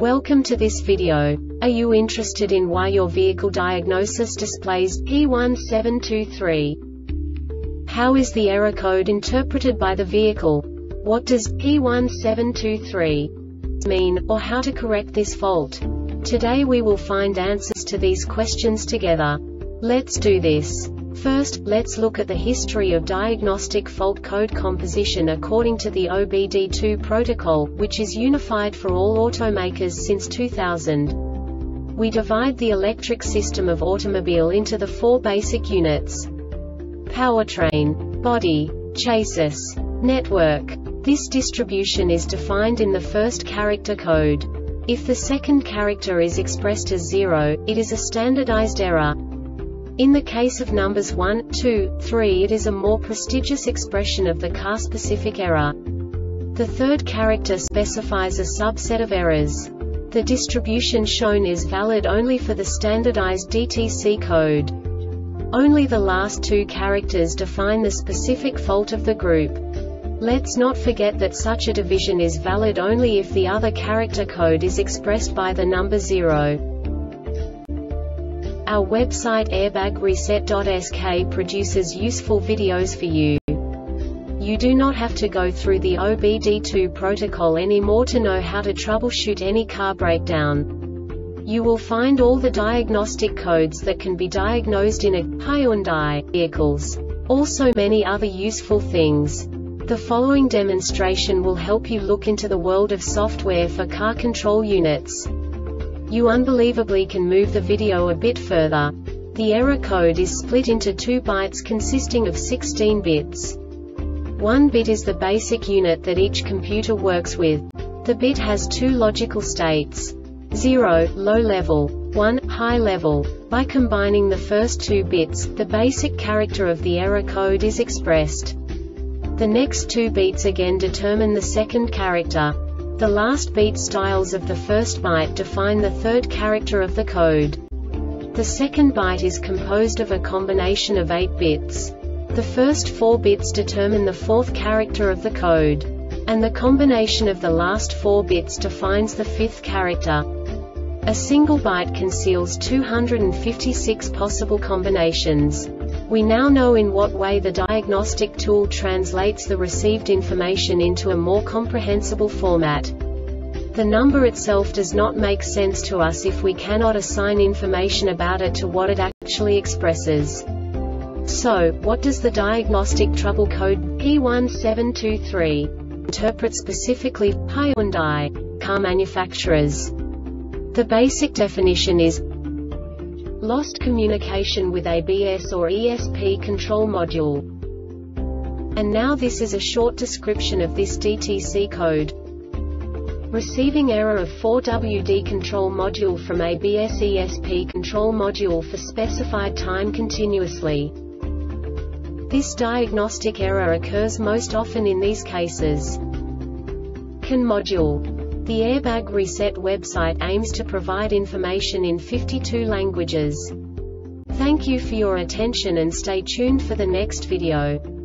Welcome to this video. Are you interested in why your vehicle diagnosis displays P1723? How is the error code interpreted by the vehicle? What does P1723 mean, or how to correct this fault? Today we will find answers to these questions together. Let's do this. First, let's look at the history of diagnostic fault code composition according to the OBD2 protocol, which is unified for all automakers since 2000. We divide the electric system of automobile into the four basic units: powertrain, body, chassis, network. This distribution is defined in the first character code. If the second character is expressed as 0, it is a standardized error. In the case of numbers 1, 2, 3, it is a more prestigious expression of the car-specific error. The third character specifies a subset of errors. The distribution shown is valid only for the standardized DTC code. Only the last two characters define the specific fault of the group. Let's not forget that such a division is valid only if the other character code is expressed by the number 0. Our website airbagreset.sk produces useful videos for you. You do not have to go through the OBD2 protocol anymore to know how to troubleshoot any car breakdown. You will find all the diagnostic codes that can be diagnosed in a Hyundai vehicles. Also many other useful things. The following demonstration will help you look into the world of software for car control units. You unbelievably can move the video a bit further. The error code is split into 2 bytes consisting of 16 bits. 1 bit is the basic unit that each computer works with. The bit has 2 logical states: 0, low level, 1, high level. By combining the first 2 bits, the basic character of the error code is expressed. The next 2 beats again determine the second character. The last beat styles of the first byte define the third character of the code. The second byte is composed of a combination of 8 bits. The first 4 bits determine the fourth character of the code. And the combination of the last 4 bits defines the fifth character. A single byte conceals 256 possible combinations. We now know in what way the diagnostic tool translates the received information into a more comprehensible format. The number itself does not make sense to us if we cannot assign information about it to what it actually expresses. So, what does the diagnostic trouble code P1723 interpret specifically for Hyundai car manufacturers? The basic definition is lost communication with ABS or ESP control module. And now this is a short description of this DTC code. Receiving error of 4WD control module from ABS ESP control module for specified time continuously. This diagnostic error occurs most often in these cases. CAN module. The Airbag Reset website aims to provide information in 52 languages. Thank you for your attention and stay tuned for the next video.